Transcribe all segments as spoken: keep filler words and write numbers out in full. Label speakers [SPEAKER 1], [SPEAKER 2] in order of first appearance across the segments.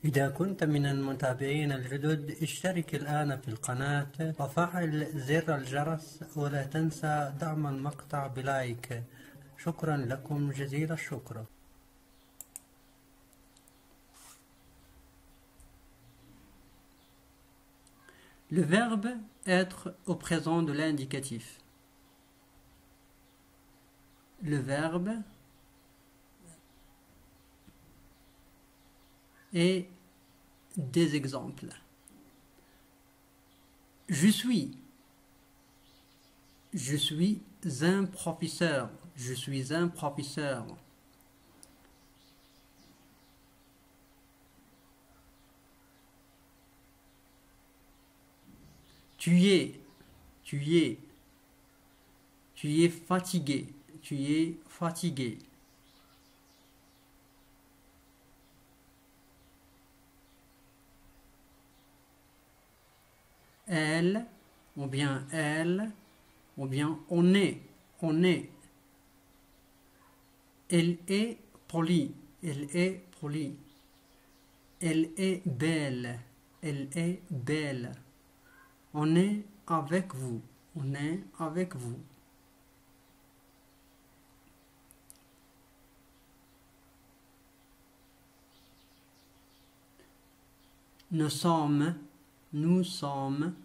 [SPEAKER 1] إذا كنت من المتابعين الجدد اشترك الآن في القناة وفعل زر الجرس ولا تنسى دعم المقطع بلايك. شكرا لكم جزيل الشكر. Le verbe être au présent de l'indicatif. Le verbe et des exemples. Je suis. Je suis un professeur. Je suis un professeur. Tu es. Tu es. Tu es fatigué. Tu es fatigué. Elle, ou bien elle, ou bien on est, on est. Elle est polie, elle est polie. Elle est belle, elle est belle. On est avec vous, on est avec vous. Nous sommes, nous sommes,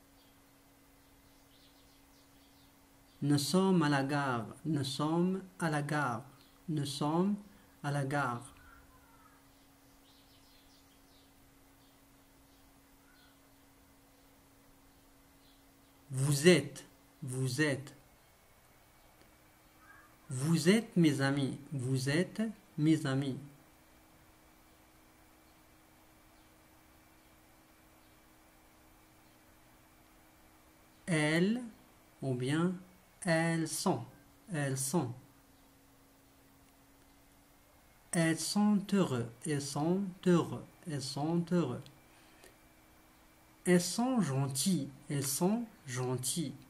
[SPEAKER 1] nous sommes à la gare, nous sommes à la gare, nous sommes à la gare. Vous êtes, vous êtes, vous êtes mes amis, vous êtes mes amis. Elles, ou bien elles sont, elles sont. Elles sont heureux, elles sont heureux, elles sont heureux. Elles sont gentilles, elles sont gentilles.